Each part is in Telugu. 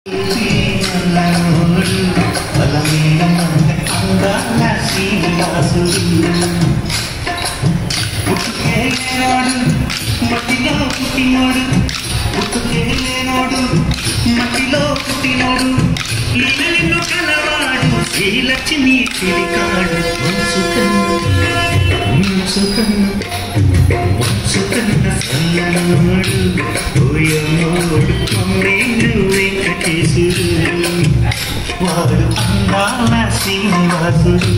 మట్టిలో పుట్టినోడు నిన్ను కలవాడు శ్రీలక్ష్మి తిరిగాడు వంచుకన్న సల్లనోడు ఓయమ్మోడు కొమ్మేడు వెంకటేశుడు వాడు అందాల శ్రీనివాసుడు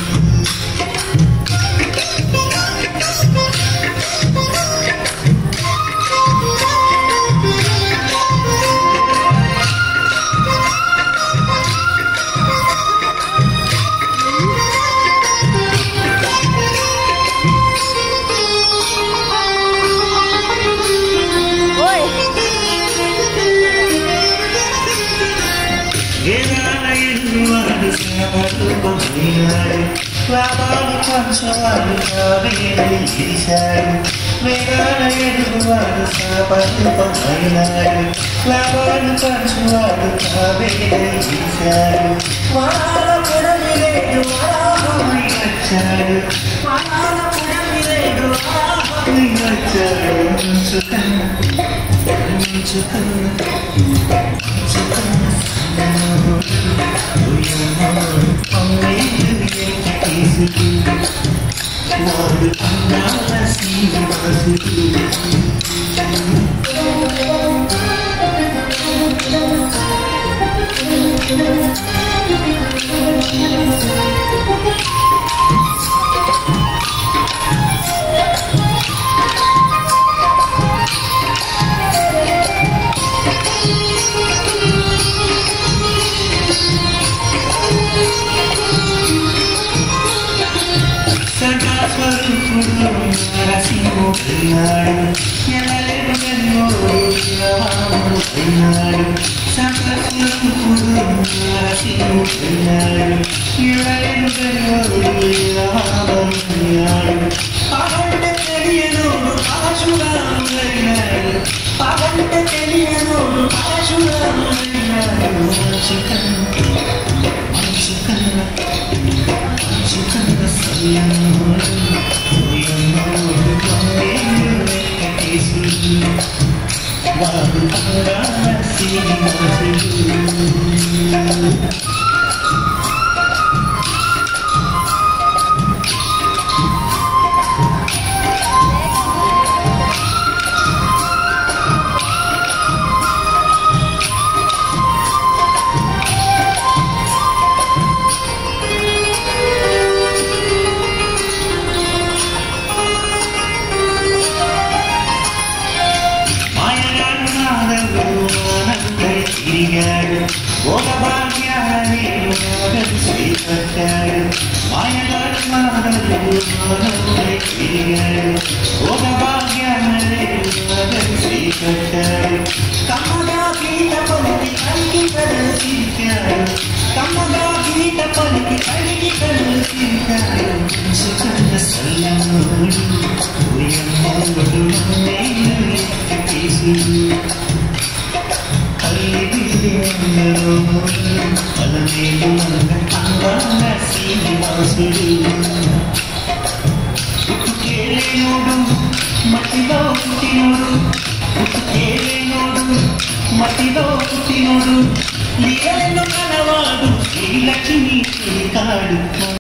లాభాలు పంచవాడు కావేరి గీశాడు వేదాల ఎదుగువాడు సాపరూపమైనాడు లాభాలు పంచవాడు కావేరి గీశాడు వారాల పుడమిలేడు వారాహమై వచ్చాడు వారాల పుడమిలేడు వారాహమై వచ్చాడు వాడు అందాల శ్రీనివాసుడు నరసింహుడు ఎనలేడు సంకల్పుడు నరసింహుడు ఎనలేడు పగంట తెలియనోడు ఆశురాములైనాడు పగంట తెలియనోడు ఆశురాములైనాడు వంచుకన్న సల్లనోడు వాడు అందాల శ్రీనివాసుడు ఒక భాగ్యాన్ని శ్రీకట్టాడు మాయగాడు ఒక భాగ్యాన్ని శ్రీకట్టాడు కమ్మగా గీత పలికి కలిగి కళ్ళు తీర్చాడు కమ్మగా గీత పలికి కలిగి కళ్ళు తీర్చాడు సుఖంగ సల్లనోడు శ్రీనివాసుడు ఉట్టుకేలేనోడు మట్టిలో పుట్టినోడు లీలను కలవాడు శ్రీలక్ష్మి తిరిగాడు